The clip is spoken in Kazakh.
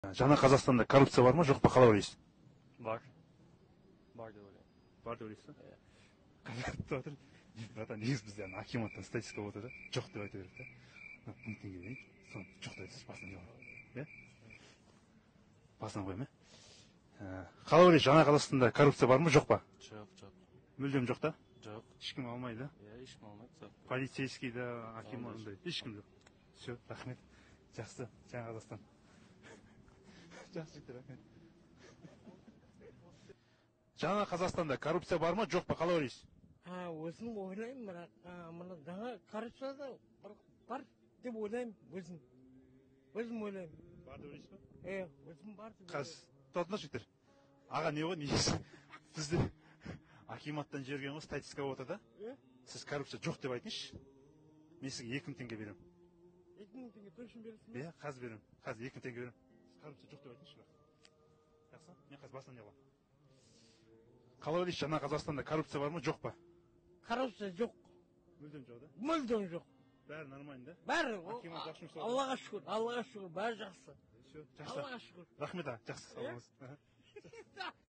Жаңа Қазақстанда коррупция бар ма, жоқ па, қалай ойлайсыз? Бар. Бар деп ойлаймын. Бар деп ойлайсыз ба? Қаншалықты отыр? Братан, негізі бізде акиматтан статистика отыр да, жоқ деп айта береді да. 1000 теңге берейін, соны жоқ деп айтасыз, басынан жоғары. Иә? Басынан қойма. Қалай ойлайсыз, жаңа Қазақстанда коррупция бар ма, жоқ па? Жоқ. Мүлдем жоқ та? Жоқ. Ешкім алмайды. Иә, ешкім алмайды. Полицейский да, аким ондай. Ешкім жоқ. Все, рахмет. Жақсы, жаңа Қазақстан. Жақсы жігіттер, рахмет. Жаңа Қазақстанда коррупция бар ма, жоқ па, қалай ойлайсыз? Өзім ойлаймын, бірақ мына жаңа коррупцияда бар деп ойлаймын, өзім ойлаймын. Бар деп ойлайсыз ба? Өзім бар деп Қазір тұратындар жігіттер. Аға не ғой, негізі бізде акиматтан жіберген ғой, статистика отыр да. Сіз коррупция жоқ деп айтыңызшы. Мен сізге 2000 теңге беремін. 2000 теңге точно бересің бе? Иә, қазір беремін. Қазір 2000 теңге беремін. Сіз коррупция жоқ деп айтыңызшы. Жақсы? Мен қазір басынан не аламын. Қалай ойлайсыз, жаңа Қазақстанда коррупция бар ма, жоқ па? Коррупция жоқ. Мүлдем жоқ да? Мүлдем жоқ. Бәрі нормально да? Бәрі, Акимат жақсы жұмыс Аллаға шүкір, бәрі жақсы. Жақсы. Аллаға шүкір. Рахмет, жақсы. Сау болыңыз.